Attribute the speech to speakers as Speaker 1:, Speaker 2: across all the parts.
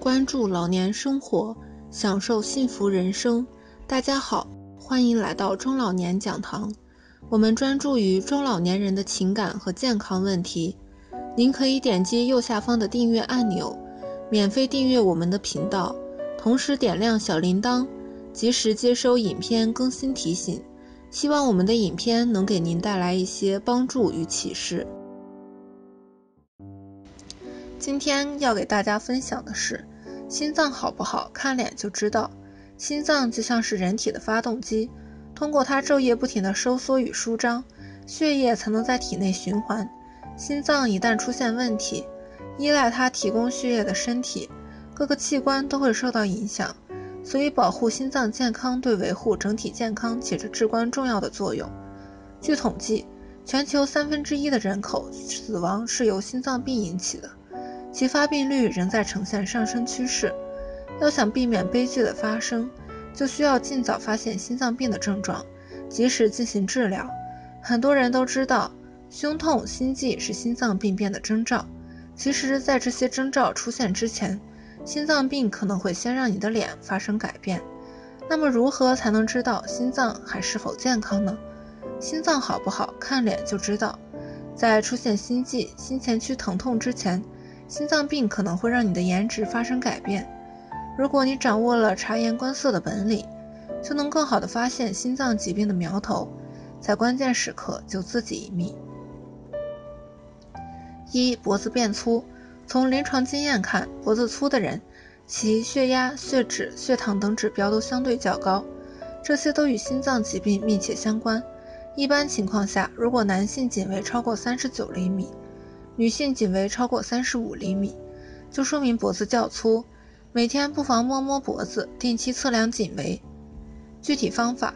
Speaker 1: 关注老年生活，享受幸福人生。大家好，欢迎来到中老年讲堂。我们专注于中老年人的情感和健康问题。您可以点击右下方的订阅按钮，免费订阅我们的频道，同时点亮小铃铛，及时接收影片更新提醒。希望我们的影片能给您带来一些帮助与启示。今天要给大家分享的是，心脏好不好，看脸就知道。心脏就像是人体的发动机，通过它昼夜不停的收缩与舒张，血液才能在体内循环。心脏一旦出现问题，依赖它提供血液的身体，各个器官都会受到影响。所以保护心脏健康对维护整体健康起着至关重要的作用。据统计，全球1/3的人口死亡是由心脏病引起的，其发病率仍在呈现上升趋势。要想避免悲剧的发生，就需要尽早发现心脏病的症状，及时进行治疗。很多人都知道，胸痛、心悸是心脏病变的征兆。其实，在这些征兆出现之前，心脏病可能会先让你的脸发生改变。那么如何才能知道心脏还是否健康呢？心脏好不好，看脸就知道。在出现心悸、心前区疼痛之前，心脏病可能会让你的颜值发生改变。如果你掌握了察言观色的本领，就能更好地发现心脏疾病的苗头，在关键时刻救自己一命。1. 脖子变粗。从临床经验看，脖子粗的人，其血压、血脂、血糖等指标都相对较高，这些都与心脏疾病密切相关。一般情况下，如果男性颈围超过39厘米，女性颈围超过35厘米，就说明脖子较粗。每天不妨摸摸脖子，定期测量颈围。具体方法：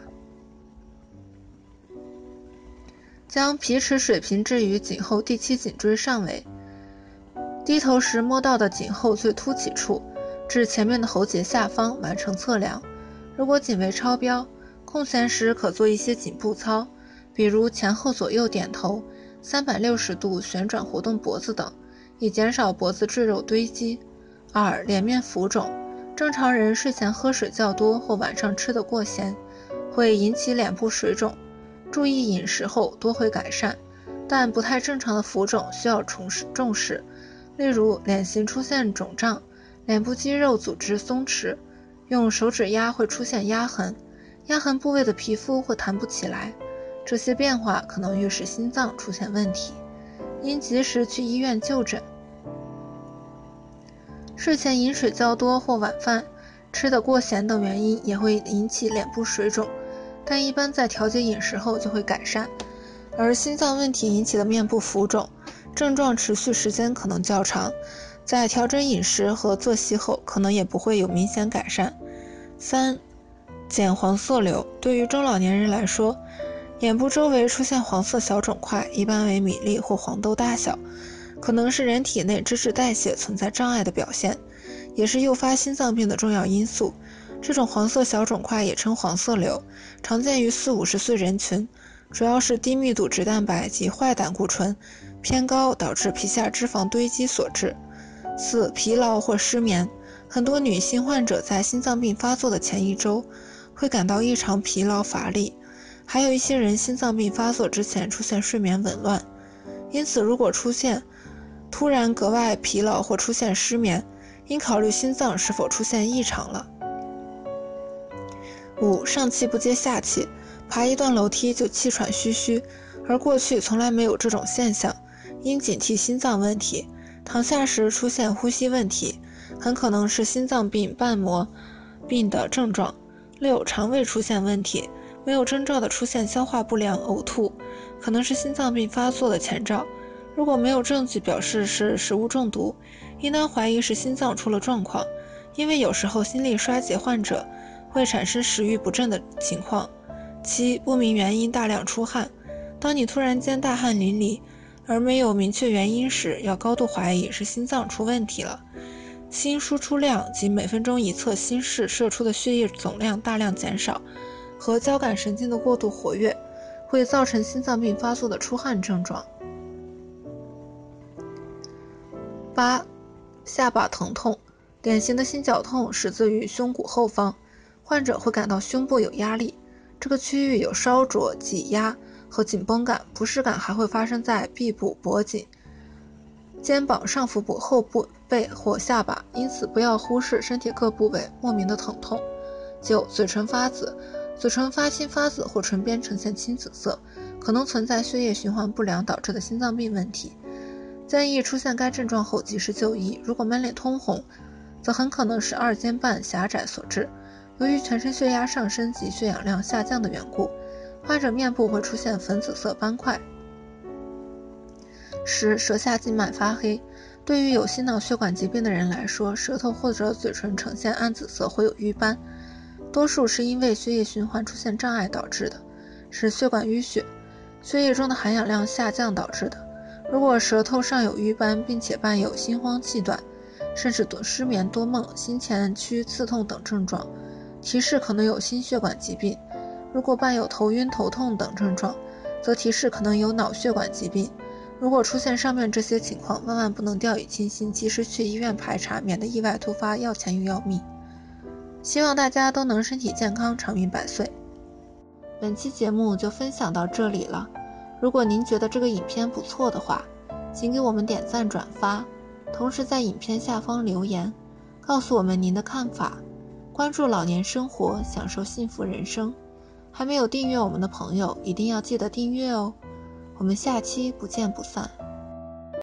Speaker 1: 将皮尺水平置于颈后第7颈椎上围，低头时摸到的颈后最凸起处，至前面的喉结下方完成测量。如果颈围超标，空闲时可做一些颈部操，比如前后左右点头、360度旋转活动脖子等，以减少脖子赘肉堆积。2. 脸面浮肿。正常人睡前喝水较多或晚上吃得过咸，会引起脸部水肿，注意饮食后多会改善。但不太正常的浮肿需要重视，例如脸型出现肿胀，脸部肌肉组织松弛，用手指压会出现压痕，压痕部位的皮肤会弹不起来，这些变化可能预示心脏出现问题，应及时去医院就诊。睡前饮水较多或晚饭吃得过咸等原因也会引起脸部水肿，但一般在调节饮食后就会改善。而心脏问题引起的面部浮肿，症状持续时间可能较长，在调整饮食和作息后可能也不会有明显改善。3. 减黄色瘤。对于中老年人来说，眼部周围出现黄色小肿块，一般为米粒或黄豆大小，可能是人体内脂质代谢存在障碍的表现，也是诱发心脏病的重要因素。这种黄色小肿块也称黄色瘤，常见于40-50岁人群，主要是低密度脂蛋白及坏胆固醇偏高导致皮下脂肪堆积所致。4. 疲劳或失眠。很多女性患者在心脏病发作的前1周会感到异常疲劳乏力，还有一些人心脏病发作之前出现睡眠紊乱。因此如果出现突然格外疲劳或出现失眠，应考虑心脏是否出现异常了。5. 上气不接下气。爬一段楼梯就气喘吁吁，而过去从来没有这种现象，应警惕心脏问题。躺下时出现呼吸问题，很可能是心脏病瓣膜病的症状。6. 肠胃出现问题，没有征兆的出现消化不良、呕吐，可能是心脏病发作的前兆。如果没有证据表示是食物中毒，应当怀疑是心脏出了状况，因为有时候心力衰竭患者会产生食欲不振的情况。7. 不明原因大量出汗。当你突然间大汗淋漓，而没有明确原因时，要高度怀疑是心脏出问题了。心输出量及每分钟一侧心室射出的血液总量大量减少，和交感神经的过度活跃，会造成心脏病发作的出汗症状。8. 下巴疼痛。 典型的心绞痛始自于胸骨后方，患者会感到胸部有压力，这个区域有烧灼、挤压和紧绷感，不适感还会发生在臂部、脖颈、肩膀、上腹部、后部、背或下巴，因此不要忽视身体各部位莫名的疼痛。9. 嘴唇发紫，嘴唇发青发紫或唇边呈现青紫色，可能存在血液循环不良导致的心脏病问题，建议出现该症状后及时就医。如果满脸通红，则很可能是二尖瓣狭窄所致。由于全身血压上升及血氧量下降的缘故，患者面部会出现粉紫色斑块。10. 舌下静脉发黑，对于有心脑血管疾病的人来说，舌头或者嘴唇呈现暗紫色，会有瘀斑，多数是因为血液循环出现障碍导致的，是血管淤血、血液中的含氧量下降导致的。如果舌头上有瘀斑，并且伴有心慌气短，甚至失眠多梦、心前区刺痛等症状，提示可能有心血管疾病。如果伴有头晕、头痛等症状，则提示可能有脑血管疾病。如果出现上面这些情况，万万不能掉以轻心，及时去医院排查，免得意外突发，要钱又要命。希望大家都能身体健康，长命百岁。本期节目就分享到这里了。如果您觉得这个影片不错的话，请给我们点赞转发，同时在影片下方留言，告诉我们您的看法。关注老年生活，享受幸福人生。还没有订阅我们的朋友，一定要记得订阅哦。我们下期不见不散。